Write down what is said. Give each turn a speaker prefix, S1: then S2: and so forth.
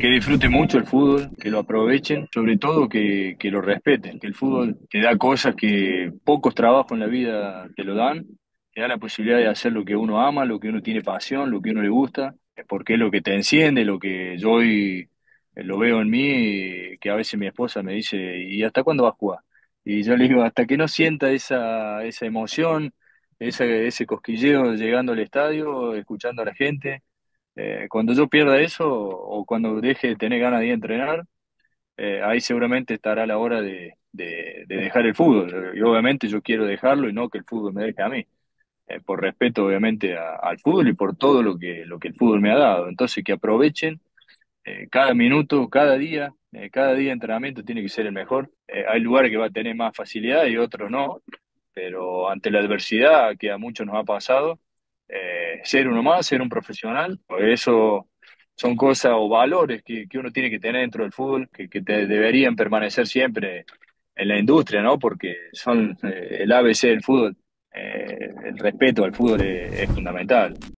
S1: Que disfruten mucho el fútbol, que lo aprovechen, sobre todo que lo respeten, que el fútbol te da cosas que pocos trabajos en la vida te lo dan, te da la posibilidad de hacer lo que uno ama, lo que uno tiene pasión, lo que uno le gusta, porque es lo que te enciende, lo que yo hoy lo veo en mí, que a veces mi esposa me dice, ¿y hasta cuándo vas a jugar? Y yo le digo, hasta que no sienta esa emoción, ese cosquilleo llegando al estadio, escuchando a la gente. Cuando yo pierda eso o cuando deje de tener ganas de ir a entrenar, ahí seguramente estará la hora de dejar el fútbol. Y obviamente yo quiero dejarlo y no que el fútbol me deje a mí. Por respeto obviamente al fútbol y por todo lo que el fútbol me ha dado. Entonces que aprovechen cada minuto, cada día de entrenamiento tiene que ser el mejor. Hay lugares que va a tener más facilidad y otros no, pero ante la adversidad que a muchos nos ha pasado, ser uno más, ser un profesional, eso son cosas o valores que uno tiene que tener dentro del fútbol, que deberían permanecer siempre en la industria, ¿no? Porque son el ABC del fútbol. El respeto al fútbol es fundamental.